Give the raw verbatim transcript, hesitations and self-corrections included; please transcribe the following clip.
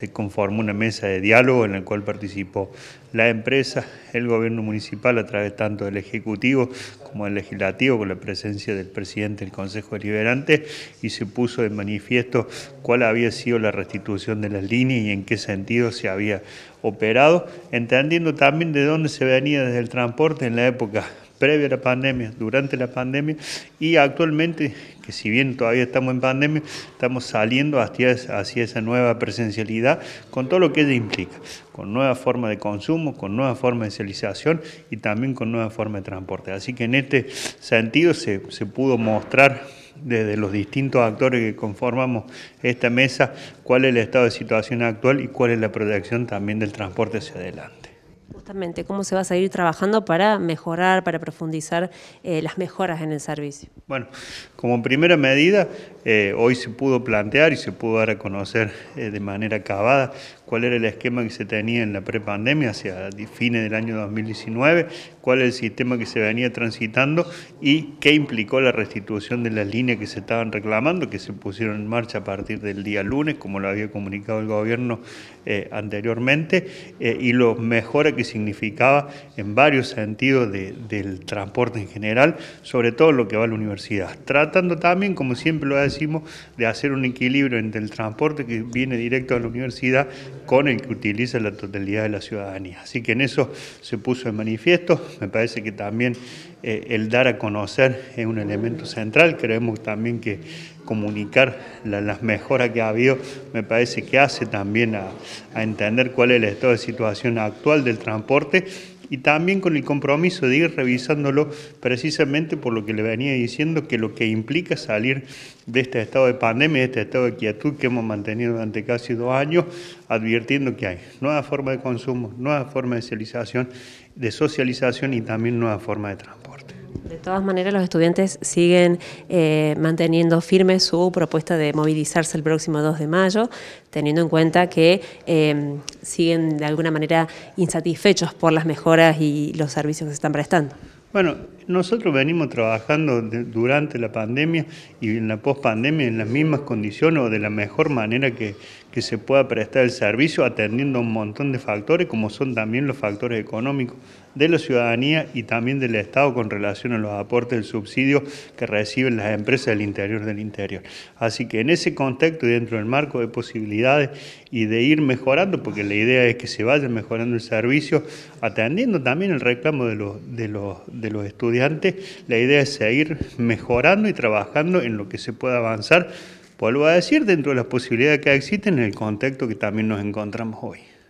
se conformó una mesa de diálogo en la cual participó la empresa, el gobierno municipal a través tanto del Ejecutivo como del Legislativo, con la presencia del presidente del Consejo Deliberante, y se puso de manifiesto cuál había sido la restitución de las líneas y en qué sentido se había operado, entendiendo también de dónde se venía desde el transporte en la época previa a la pandemia, durante la pandemia y actualmente, que si bien todavía estamos en pandemia, estamos saliendo hacia, hacia esa nueva presencialidad con todo lo que ella implica, con nueva forma de consumo, con nueva forma de socialización y también con nueva forma de transporte. Así que en este sentido se, se pudo mostrar desde los distintos actores que conformamos esta mesa cuál es el estado de situación actual y cuál es la proyección también del transporte hacia adelante. Justamente, ¿cómo se va a seguir trabajando para mejorar, para profundizar eh, las mejoras en el servicio? Bueno, como primera medida, eh, hoy se pudo plantear y se pudo dar a conocer eh, de manera acabada cuál era el esquema que se tenía en la prepandemia hacia fines del año dos mil diecinueve, cuál es el sistema que se venía transitando y qué implicó la restitución de las líneas que se estaban reclamando, que se pusieron en marcha a partir del día lunes, como lo había comunicado el gobierno eh, anteriormente, eh, y lo mejora que significaba en varios sentidos de, del transporte en general, sobre todo lo que va a la universidad, tratando también, como siempre lo decimos, de hacer un equilibrio entre el transporte que viene directo a la universidad con el que utiliza la totalidad de la ciudadanía. Así que en eso se puso de manifiesto. Me parece que también eh, el dar a conocer es un elemento central. Creemos también que comunicar la, las mejoras que ha habido, me parece que hace también a, a entender cuál es el estado de situación actual del transporte y también con el compromiso de ir revisándolo precisamente por lo que le venía diciendo, que lo que implica salir de este estado de pandemia, de este estado de quietud que hemos mantenido durante casi dos años, advirtiendo que hay nueva forma de consumo, nueva forma de socialización, de socialización y también nueva forma de transporte. De todas maneras, los estudiantes siguen eh, manteniendo firme su propuesta de movilizarse el próximo dos de mayo, teniendo en cuenta que eh, siguen de alguna manera insatisfechos por las mejoras y los servicios que se están prestando. Bueno, nosotros venimos trabajando de, durante la pandemia y en la pospandemia en las mismas condiciones o de la mejor manera que, que se pueda prestar el servicio, atendiendo a un montón de factores, como son también los factores económicos de la ciudadanía y también del Estado con relación a los aportes del subsidio que reciben las empresas del interior del interior. Así que en ese contexto y dentro del marco de posibilidades y de ir mejorando, porque la idea es que se vaya mejorando el servicio, atendiendo también el reclamo de los, de los, de los estudiantes, la idea es seguir mejorando y trabajando en lo que se pueda avanzar, vuelvo a decir, dentro de las posibilidades que existen en el contexto que también nos encontramos hoy.